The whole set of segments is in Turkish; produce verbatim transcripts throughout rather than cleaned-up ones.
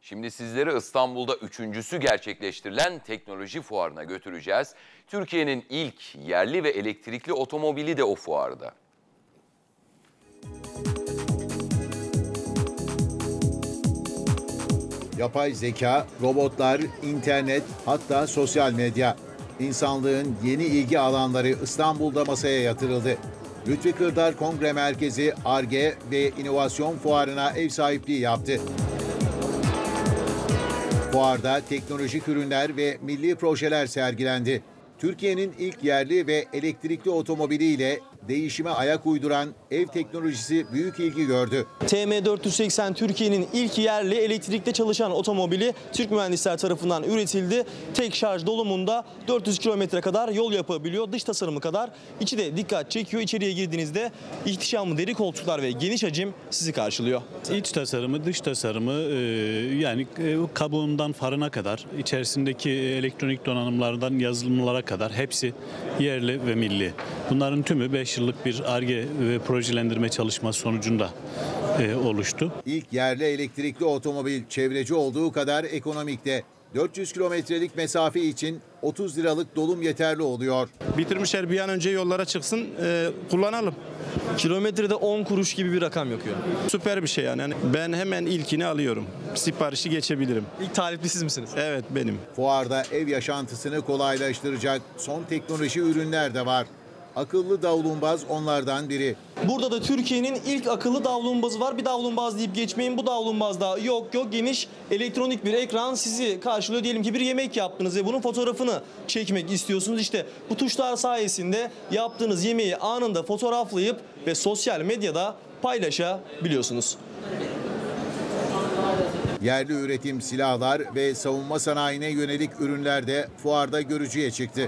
Şimdi sizleri İstanbul'da üçüncüsü gerçekleştirilen teknoloji fuarına götüreceğiz. Türkiye'nin ilk yerli ve elektrikli otomobili de o fuarda. Yapay zeka, robotlar, internet, hatta sosyal medya. İnsanlığın yeni ilgi alanları İstanbul'da masaya yatırıldı. Lütfi Kırdar Kongre Merkezi Ar-Ge ve İnovasyon Fuarı'na ev sahipliği yaptı. Fuarda teknolojik ürünler ve milli projeler sergilendi. Türkiye'nin ilk yerli ve elektrikli otomobiliyle değişime ayak uyduran ev teknolojisi büyük ilgi gördü. T M dört yüz seksen Türkiye'nin ilk yerli elektrikte çalışan otomobili Türk mühendisler tarafından üretildi. Tek şarj dolumunda dört yüz kilometre kadar yol yapabiliyor. Dış tasarımı kadar içi de dikkat çekiyor. İçeriye girdiğinizde ihtişamlı deri koltuklar ve geniş hacim sizi karşılıyor. İç tasarımı, dış tasarımı yani kabuğundan farına kadar, içerisindeki elektronik donanımlardan yazılımlara kadar hepsi yerli ve milli. Bunların tümü beş yıllık bir Ar-Ge ve projelendirme çalışması sonucunda e, oluştu. İlk yerli elektrikli otomobil çevreci olduğu kadar ekonomikte. dört yüz kilometrelik mesafe için otuz liralık dolum yeterli oluyor. Bitirmişler, bir an önce yollara çıksın, e, kullanalım. Kilometrede on kuruş gibi bir rakam yakıyor. Süper bir şey yani. Yani ben hemen ilkini alıyorum. Siparişi geçebilirim. İlk talipli siz misiniz? Evet, benim. Fuarda ev yaşantısını kolaylaştıracak son teknoloji ürünler de var. Akıllı davlumbaz onlardan biri. Burada da Türkiye'nin ilk akıllı davlumbazı var. Bir davlumbaz deyip geçmeyin. Bu davlumbazda yok yok geniş elektronik bir ekran sizi karşılıyor. Diyelim ki bir yemek yaptınız ve bunun fotoğrafını çekmek istiyorsunuz. İşte bu tuşlar sayesinde yaptığınız yemeği anında fotoğraflayıp ve sosyal medyada paylaşabiliyorsunuz. Yerli üretim silahlar ve savunma sanayine yönelik ürünler de fuarda görücüye çıktı.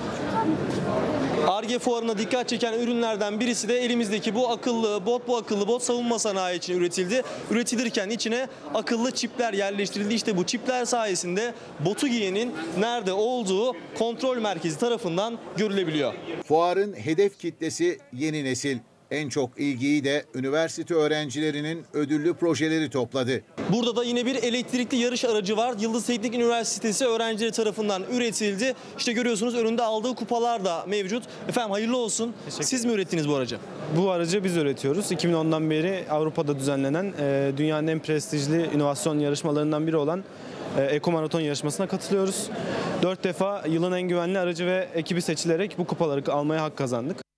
Ar-Ge fuarına dikkat çeken ürünlerden birisi de elimizdeki bu akıllı bot. Bu akıllı bot savunma sanayi için üretildi. Üretilirken içine akıllı çipler yerleştirildi. İşte bu çipler sayesinde botu giyenin nerede olduğu kontrol merkezi tarafından görülebiliyor. Fuarın hedef kitlesi yeni nesil. En çok ilgiyi de üniversite öğrencilerinin ödüllü projeleri topladı. Burada da yine bir elektrikli yarış aracı var. Yıldız Teknik Üniversitesi öğrencileri tarafından üretildi. İşte görüyorsunuz önünde aldığı kupalar da mevcut. Efendim hayırlı olsun. Siz mi ürettiniz bu aracı? Bu aracı biz üretiyoruz. iki bin ondan beri Avrupa'da düzenlenen e, dünyanın en prestijli inovasyon yarışmalarından biri olan e, Eko Maraton yarışmasına katılıyoruz. Dört defa yılın en güvenli aracı ve ekibi seçilerek bu kupaları almaya hak kazandık.